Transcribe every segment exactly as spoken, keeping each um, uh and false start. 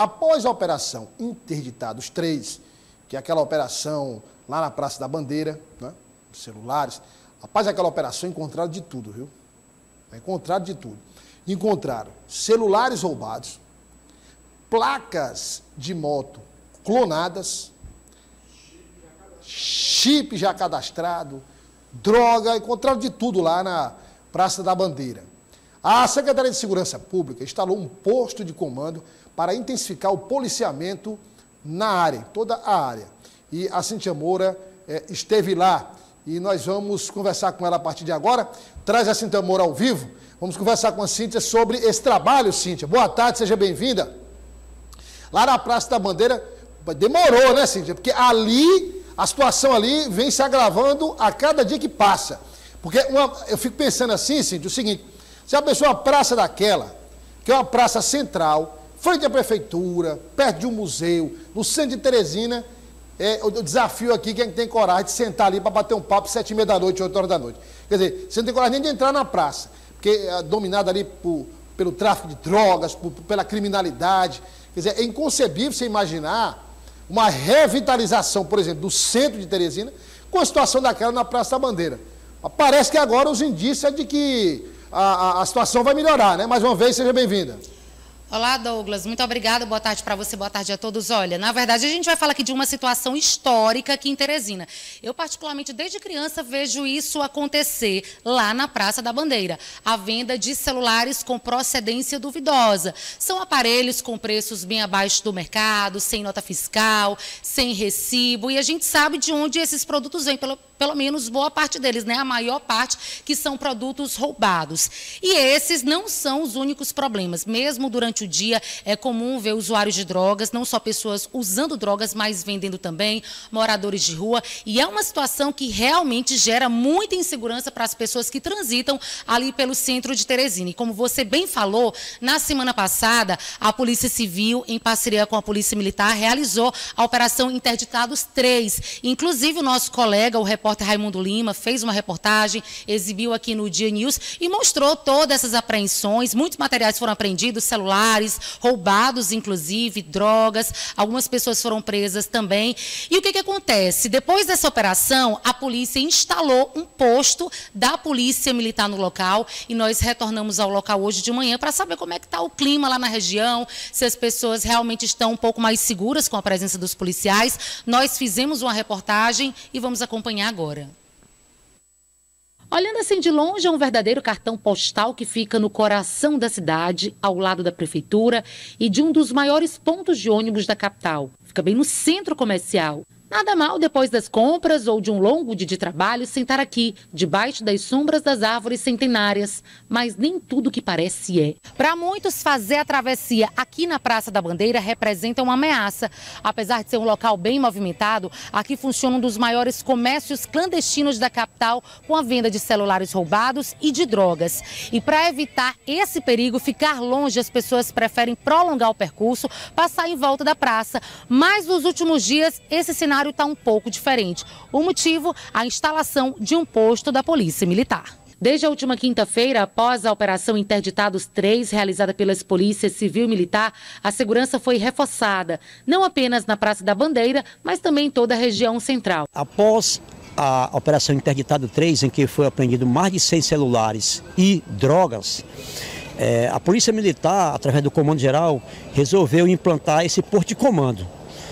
após a operação Interditados três, que é aquela operação lá na Praça da Bandeira, né, celulares, após aquela operação encontraram de tudo, viu? Encontraram de tudo. Encontraram celulares roubados, placas de moto clonadas, chip já cadastrado, droga, encontraram de tudo lá na Praça da Bandeira. A Secretaria de Segurança Pública instalou um posto de comando para intensificar o policiamento na área, toda a área. E a Cíntia Moura eh, esteve lá e nós vamos conversar com ela a partir de agora. Traz a Cíntia Moura ao vivo. Vamos conversar com a Cíntia sobre esse trabalho, Cíntia. Boa tarde, seja bem-vinda. Lá na Praça da Bandeira, demorou, né, Cíntia? Porque ali, a situação ali vem se agravando a cada dia que passa. Porque uma, eu fico pensando assim, Cíntia, o seguinte, se a pessoa uma praça daquela, que é uma praça central, frente à prefeitura, perto de um museu, no centro de Teresina, é, o desafio aqui, quem tem coragem de sentar ali para bater um papo sete e meia da noite, oito horas da noite. Quer dizer, você não tem coragem nem de entrar na praça, porque é dominada ali por, pelo tráfico de drogas, por, pela criminalidade. Quer dizer, é inconcebível você imaginar uma revitalização, por exemplo, do centro de Teresina, com a situação daquela na Praça da Bandeira. Parece que agora os indícios é de que a, a, a situação vai melhorar, né? Mais uma vez, seja bem-vinda. Olá, Douglas. Muito obrigada. Boa tarde para você, boa tarde a todos. Olha, na verdade, a gente vai falar aqui de uma situação histórica aqui em Teresina. Eu, particularmente, desde criança, vejo isso acontecer lá na Praça da Bandeira. A venda de celulares com procedência duvidosa. São aparelhos com preços bem abaixo do mercado, sem nota fiscal, sem recibo. E a gente sabe de onde esses produtos vêm, pelo, pelo menos boa parte deles, né? A maior parte que são produtos roubados. E esses não são os únicos problemas. Mesmo durante o dia é comum ver usuários de drogas, não só pessoas usando drogas, mas vendendo também, moradores de rua. E é uma situação que realmente gera muita insegurança para as pessoas que transitam ali pelo centro de Teresina. E como você bem falou, na semana passada, a Polícia Civil, em parceria com a Polícia Militar, realizou a Operação Interditados três. Inclusive, o nosso colega, o repórter Raimundo Lima, fez uma reportagem, exibiu aqui no Dia News e mostrou todas essas apreensões. Muitos materiais foram apreendidos, celulares, roubados, inclusive, drogas, algumas pessoas foram presas também. E o que que acontece? Depois dessa operação, a polícia instalou um posto da Polícia Militar no local e nós retornamos ao local hoje de manhã para saber como é que está o clima lá na região, se as pessoas realmente estão um pouco mais seguras com a presença dos policiais. Nós fizemos uma reportagem e vamos acompanhar agora. Olhando assim de longe, é um verdadeiro cartão postal que fica no coração da cidade, ao lado da prefeitura e de um dos maiores pontos de ônibus da capital. Fica bem no centro comercial. Nada mal, depois das compras ou de um longo dia de trabalho, sentar aqui, debaixo das sombras das árvores centenárias. Mas nem tudo que parece é. Para muitos, fazer a travessia aqui na Praça da Bandeira representa uma ameaça. Apesar de ser um local bem movimentado, aqui funciona um dos maiores comércios clandestinos da capital, com a venda de celulares roubados e de drogas. E para evitar esse perigo, ficar longe, as pessoas preferem prolongar o percurso, passar em volta da praça. Mas nos últimos dias, esse cenário está um pouco diferente. O motivo, a instalação de um posto da Polícia Militar. Desde a última quinta-feira, após a Operação Interditados três, realizada pelas Polícias Civil e Militar, a segurança foi reforçada, não apenas na Praça da Bandeira, mas também em toda a região central. Após a Operação Interditado três, em que foi apreendido mais de cem celulares e drogas, é, a Polícia Militar, através do Comando Geral, resolveu implantar esse posto de comando.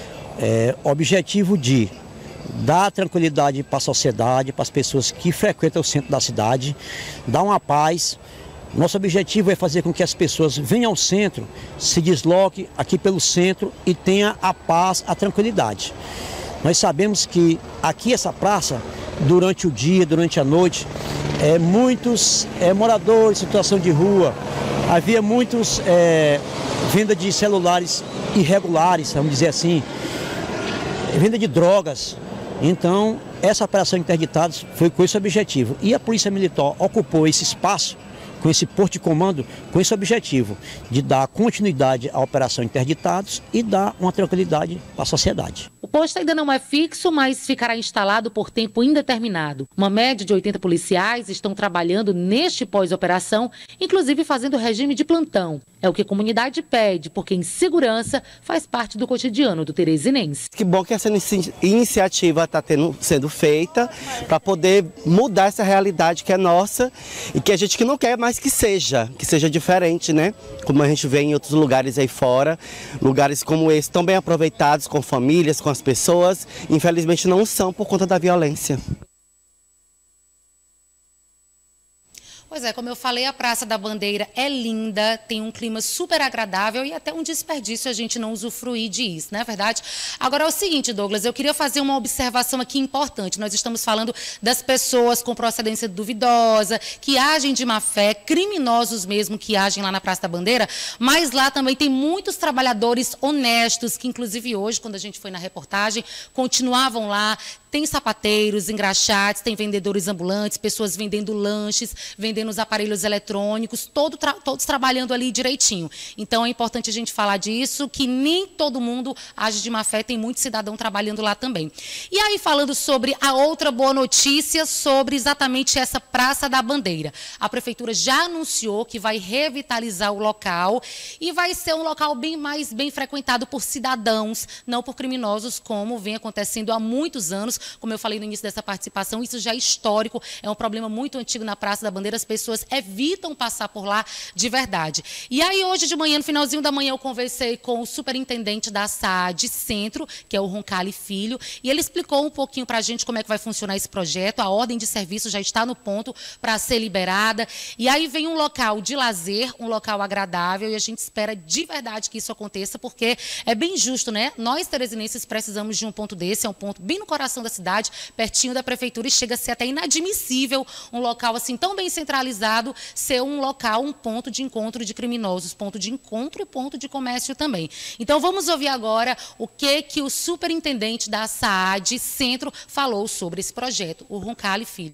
É, objetivo de dar tranquilidade para a sociedade, para as pessoas que frequentam o centro da cidade, dar uma paz. Nosso objetivo é fazer com que as pessoas venham ao centro, se desloquem aqui pelo centro e tenham a paz, a tranquilidade. Nós sabemos que aqui essa praça, durante o dia, durante a noite, é, muitos é, moradores em situação de rua, havia muitos é, venda de celulares irregulares, vamos dizer assim, venda de drogas. Então, essa Operação Interditados foi com esse objetivo. E a Polícia Militar ocupou esse espaço, com esse posto de comando, com esse objetivo de dar continuidade à Operação Interditados e dar uma tranquilidade para a sociedade. O posto ainda não é fixo, mas ficará instalado por tempo indeterminado. Uma média de oitenta policiais estão trabalhando neste pós-operação, inclusive fazendo regime de plantão. É o que a comunidade pede, porque insegurança faz parte do cotidiano do teresinense. Que bom que essa iniciativa está sendo feita para poder mudar essa realidade que é nossa e que a gente que não quer mais que seja, que seja diferente, né? Como a gente vê em outros lugares aí fora, lugares como esse tão bem aproveitados com famílias, com as pessoas, infelizmente não são por conta da violência. Pois é, como eu falei, a Praça da Bandeira é linda, tem um clima super agradável e até um desperdício a gente não usufruir disso, não é verdade? Agora é o seguinte, Douglas, eu queria fazer uma observação aqui importante. Nós estamos falando das pessoas com procedência duvidosa, que agem de má fé, criminosos mesmo que agem lá na Praça da Bandeira, mas lá também tem muitos trabalhadores honestos, que inclusive hoje, quando a gente foi na reportagem, continuavam lá. Tem sapateiros, engraxates, tem vendedores ambulantes, pessoas vendendo lanches, vendendo os aparelhos eletrônicos, todo tra todos trabalhando ali direitinho. Então é importante a gente falar disso, que nem todo mundo age de má fé, tem muito cidadão trabalhando lá também. E aí falando sobre a outra boa notícia, sobre exatamente essa Praça da Bandeira. A Prefeitura já anunciou que vai revitalizar o local e vai ser um local bem mais bem frequentado por cidadãos, não por criminosos, como vem acontecendo há muitos anos. Como eu falei no início dessa participação, isso já é histórico, é um problema muito antigo na Praça da Bandeira, as pessoas evitam passar por lá de verdade. E aí hoje de manhã, no finalzinho da manhã, eu conversei com o superintendente da S A A D Centro, que é o Roncalli Filho, e ele explicou um pouquinho para a gente como é que vai funcionar esse projeto. A ordem de serviço já está no ponto para ser liberada, e aí vem um local de lazer, um local agradável, e a gente espera de verdade que isso aconteça, porque é bem justo, né? Nós, teresinenses, precisamos de um ponto desse, é um ponto bem no coração da cidade, pertinho da prefeitura, e chega a ser até inadmissível um local assim tão bem centralizado ser um local, um ponto de encontro de criminosos, ponto de encontro e ponto de comércio também. Então vamos ouvir agora o que que o superintendente da S A A D Centro falou sobre esse projeto, o Roncalli Filho.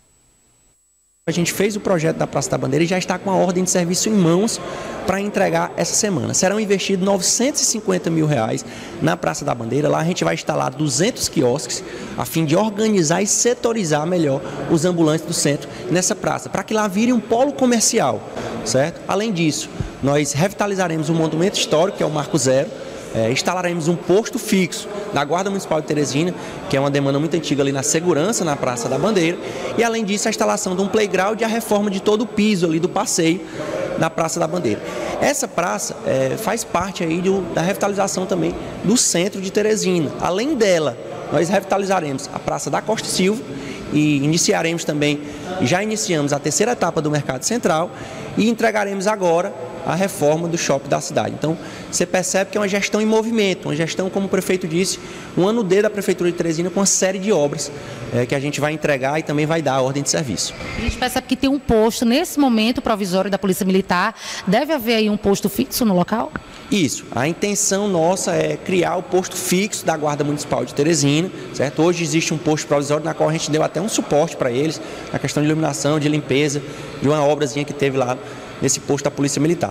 A gente fez o projeto da Praça da Bandeira e já está com a ordem de serviço em mãos para entregar essa semana. Serão investidos novecentos e cinquenta mil reais na Praça da Bandeira. Lá a gente vai instalar duzentos quiosques a fim de organizar e setorizar melhor os ambulantes do centro nessa praça, para que lá vire um polo comercial, certo? Além disso, nós revitalizaremos um monumento histórico, que é o Marco Zero. É, instalaremos um posto fixo da Guarda Municipal de Teresina, que é uma demanda muito antiga ali na segurança, na Praça da Bandeira, e além disso a instalação de um playground e a reforma de todo o piso ali do passeio da Praça da Bandeira. Essa praça é, faz parte aí do, da revitalização também do centro de Teresina. Além dela, nós revitalizaremos a Praça da Costa Silva e iniciaremos também, já iniciamos a terceira etapa do Mercado Central e entregaremos agora a reforma do shopping da cidade. Então, você percebe que é uma gestão em movimento, uma gestão, como o prefeito disse, um ano D da Prefeitura de Teresina com uma série de obras é, que a gente vai entregar e também vai dar a ordem de serviço. A gente percebe que tem um posto, nesse momento, provisório da Polícia Militar. Deve haver aí um posto fixo no local? Isso. A intenção nossa é criar o posto fixo da Guarda Municipal de Teresina, certo? Hoje existe um posto provisório na qual a gente deu até um suporte para eles, na questão de iluminação, de limpeza, de uma obrazinha que teve lá nesse posto da Polícia Militar.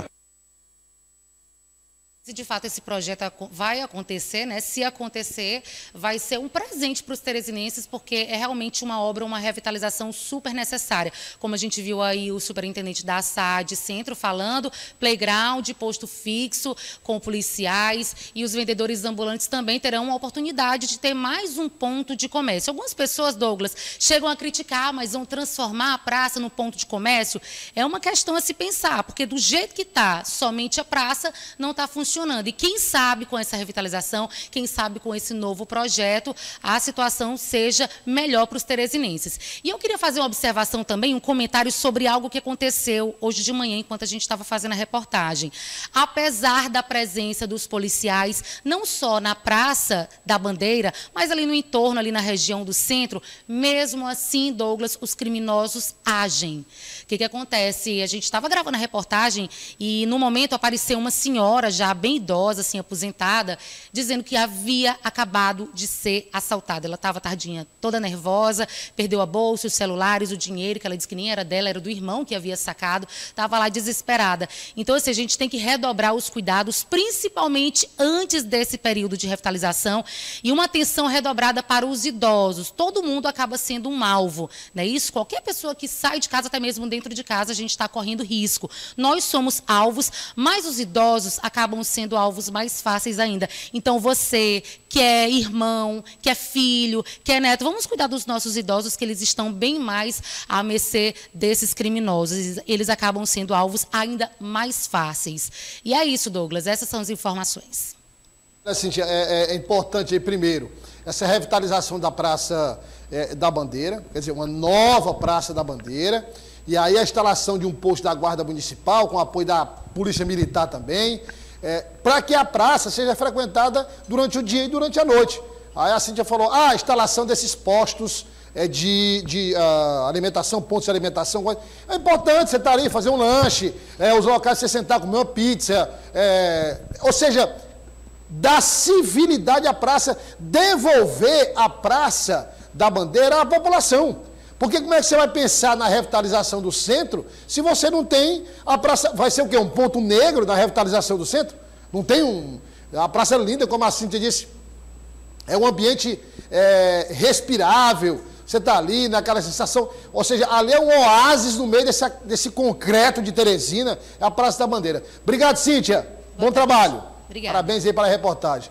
Se de fato esse projeto vai acontecer, né? Se acontecer, vai ser um presente para os teresinenses, porque é realmente uma obra, uma revitalização super necessária. Como a gente viu aí o superintendente da S A A D Centro falando, playground, posto fixo com policiais, e os vendedores ambulantes também terão uma oportunidade de ter mais um ponto de comércio. Algumas pessoas, Douglas, chegam a criticar, mas vão transformar a praça num ponto de comércio. É uma questão a se pensar, porque do jeito que está, somente a praça não está funcionando. E quem sabe com essa revitalização, quem sabe com esse novo projeto, a situação seja melhor para os teresinenses. E eu queria fazer uma observação também, um comentário sobre algo que aconteceu hoje de manhã, enquanto a gente estava fazendo a reportagem. Apesar da presença dos policiais, não só na Praça da Bandeira, mas ali no entorno, ali na região do centro, mesmo assim, Douglas, os criminosos agem. O que que acontece? A gente estava gravando a reportagem e, no momento, apareceu uma senhora já bem bem idosa, assim, aposentada, dizendo que havia acabado de ser assaltada. Ela estava tardinha, toda nervosa, perdeu a bolsa, os celulares, o dinheiro, que ela disse que nem era dela, era do irmão que havia sacado, estava lá desesperada. Então, assim, a gente tem que redobrar os cuidados, principalmente antes desse período de revitalização, e uma atenção redobrada para os idosos. Todo mundo acaba sendo um alvo, não é isso? Qualquer pessoa que sai de casa, até mesmo dentro de casa, a gente está correndo risco. Nós somos alvos, mas os idosos acabam sendo alvos mais fáceis ainda. Então, você que é irmão, que é filho, que é neto, vamos cuidar dos nossos idosos, que eles estão bem mais à mercê desses criminosos. Eles acabam sendo alvos ainda mais fáceis. E é isso, Douglas, essas são as informações. Cíntia, é, é importante aí, primeiro, essa revitalização da Praça é, da Bandeira, quer dizer, uma nova Praça da Bandeira, e aí a instalação de um posto da Guarda Municipal, com apoio da Polícia Militar também, é, para que a praça seja frequentada durante o dia e durante a noite. Aí a Cíntia falou, ah, a instalação desses postos é, de, de uh, alimentação, pontos de alimentação, é importante você estar ali, fazer um lanche, é, os locais você sentar, comer uma pizza, é, ou seja, dar civilidade à praça, devolver a Praça da Bandeira à população. Porque como é que você vai pensar na revitalização do centro se você não tem a praça... Vai ser o quê? Um ponto negro da revitalização do centro? Não tem um... A praça é linda, como a Cíntia disse. É um ambiente é, respirável. Você está ali naquela sensação... Ou seja, ali é um oásis no meio desse, desse concreto de Teresina, é a Praça da Bandeira. Obrigado, Cíntia. Bom trabalho. Obrigada. Parabéns aí para a reportagem.